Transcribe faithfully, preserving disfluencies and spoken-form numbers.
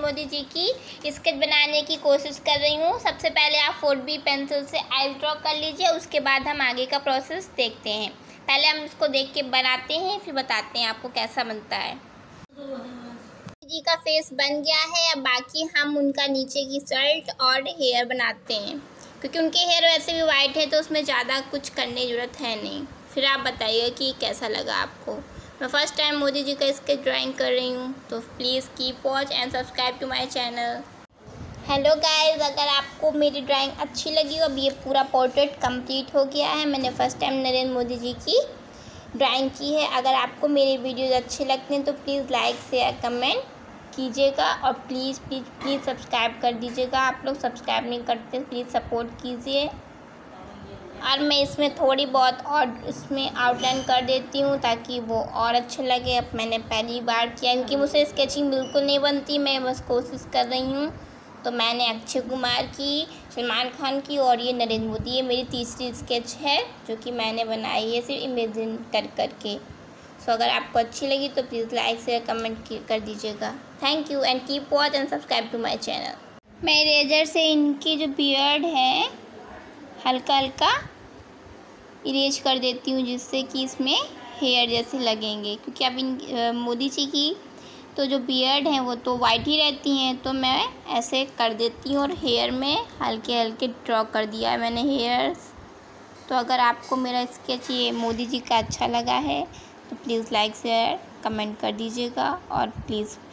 मोदी जी की स्केच बनाने की कोशिश कर रही हूँ। सबसे पहले आप फोर बी पेंसिल से आई ड्रॉ कर लीजिए, उसके बाद हम आगे का प्रोसेस देखते हैं। पहले हम इसको देख के बनाते हैं, फिर बताते हैं आपको कैसा बनता है। मोदी जी का फेस बन गया है। अब बाकी हम उनका नीचे की शर्ट और हेयर बनाते हैं, क्योंकि उनके हेयर वैसे भी वाइट है तो उसमें ज़्यादा कुछ करने की ज़रूरत है नहीं। फिर आप बताइए कि कैसा लगा आपको। मैं फर्स्ट टाइम मोदी जी का स्केच ड्राइंग कर रही हूँ, तो please keep watch and subscribe to my channel. Hello guys, अगर आपको मेरी ड्राइंग अच्छी लगी हो, अब ये पूरा पोर्ट्रेट कंप्लीट हो गया है। मैंने फ़र्स्ट टाइम नरेंद्र मोदी जी की ड्राइंग की है। अगर आपको मेरे वीडियोज़ अच्छे लगते हैं तो प्लीज़ लाइक शेयर कमेंट कीजिएगा और प्लीज़ प्लीज़ प्लीज़ सब्सक्राइब कर दीजिएगा। आप लोग सब्सक्राइब नहीं करते, प्लीज़ सपोर्ट कीजिए। और मैं इसमें थोड़ी बहुत और इसमें आउटलाइन कर देती हूँ ताकि वो और अच्छा लगे। अब मैंने पहली बार किया क्योंकि मुझसे स्केचिंग बिल्कुल नहीं बनती, मैं बस कोशिश कर रही हूँ। तो मैंने अक्षय कुमार की, सलमान खान की और ये नरेंद्र मोदी, ये मेरी तीसरी स्केच है जो कि मैंने बनाई है सिर्फ इमेजिन कर करके। सो अगर आपको अच्छी लगी तो प्लीज़ लाइक शेयर कमेंट कर दीजिएगा। Thank you and keep watch and subscribe to my channel. मैं इरेजर से इनकी जो बियर्ड है हल्का हल्का इरेज कर देती हूँ, जिससे कि इसमें हेयर जैसे लगेंगे। क्योंकि अब इन मोदी जी की तो जो बियर्ड हैं वो तो वाइट ही रहती हैं, तो मैं ऐसे कर देती हूँ और हेयर में हल्के हल्के ड्रॉ कर दिया है मैंने हेयर्स। तो अगर आपको मेरा स्केच ये मोदी जी का अच्छा लगा है तो प्लीज़ लाइक शेयर कमेंट कर दीजिएगा और प्लीज़